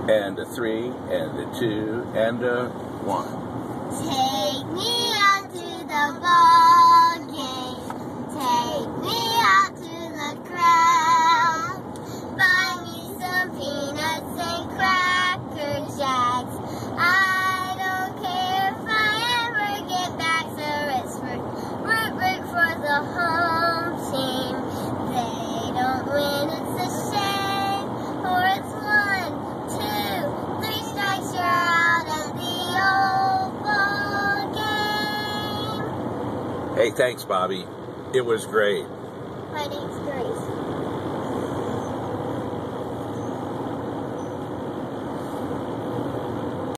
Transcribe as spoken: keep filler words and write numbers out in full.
and a three, and a two, and a one. Take me out to the ball game. Take me out to the crowd. Buy me some peanuts and cracker jacks. I don't care if I ever get back. So it's root, root, root for the home team. They don't win, it's a shame. Or it's one, two, three strikes, you're out of the old ball game. Hey, thanks, Bobby. It was great. My name's great.